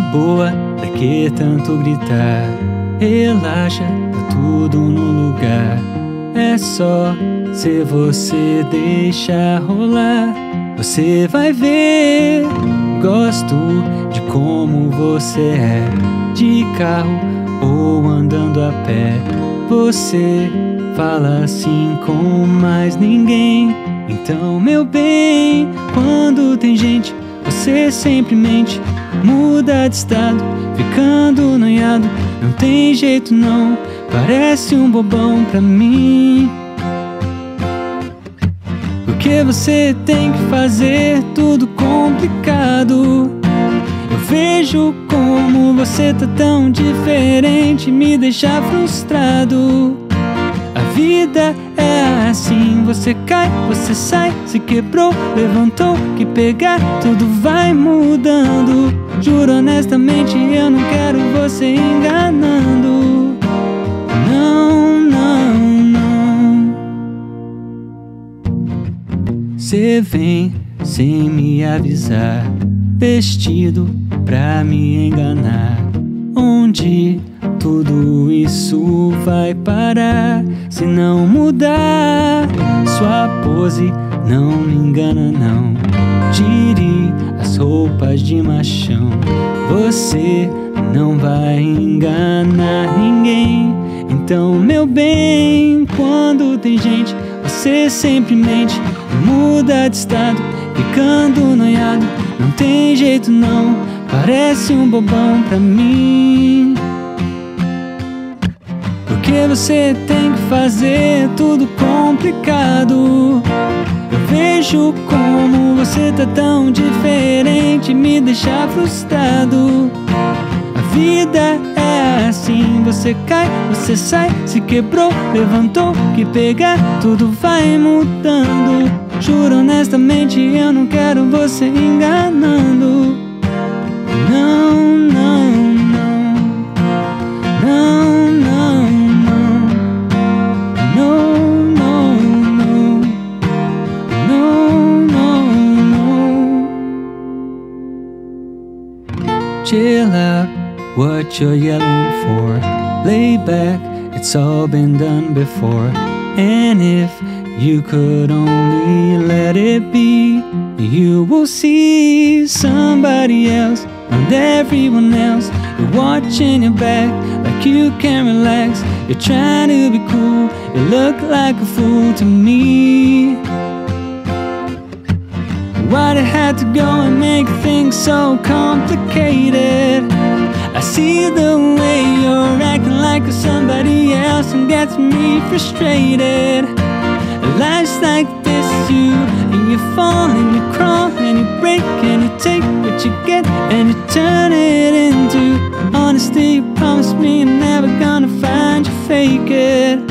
boa, pra que tanto gritar? Relaxa, tá tudo no lugar. É só se você deixar rolar, você vai ver. Gosto de como você é, de carro ou andando a pé. Você fala assim com mais ninguém. Então, meu bem, quando tem gente, você sempre mente. Muda de estado, ficando noiado. Não tem jeito não, parece um bobão pra mim. Porque você tem que fazer tudo complicado. Eu vejo como você tá tão diferente, me deixa frustrado. A vida é assim, você cai, você sai, se quebrou, levantou, que pegar, tudo vai mudando. Juro honestamente, eu não quero você enganando. Não, não, não. Cê vem sem me avisar, vestido pra me enganar. Onde tudo isso vai parar se não mudar? Sua pose não me engana não. Tire as roupas de machão, você não vai enganar ninguém. Então, meu bem, quando tem gente, você sempre mente. Muda de estado, ficando noiado. Não tem jeito não, parece um bobão pra mim. Porque você tem que fazer tudo complicado. Eu vejo como você tá tão diferente, me deixa frustrado. A vida é assim, você cai, você sai, se quebrou, levantou, que pegar, tudo vai mudando. Juro honestamente, eu não quero você enganando. Não, não, não. Não, não, não. Não, não, não. Não, não, não. Chill out, what you're yelling for. Lay back, it's all been done before. And if you could only let it be, you will see somebody else and everyone else. You're watching your back like you can't relax. You're trying to be cool, you look like a fool to me. Why'd I have to go and make things so complicated? I see the way you're acting like somebody else and gets me frustrated. Life's like this, and you fall and you crawl and you break and you take what you get and you turn it into honesty. You promised me you're never gonna find you fake it.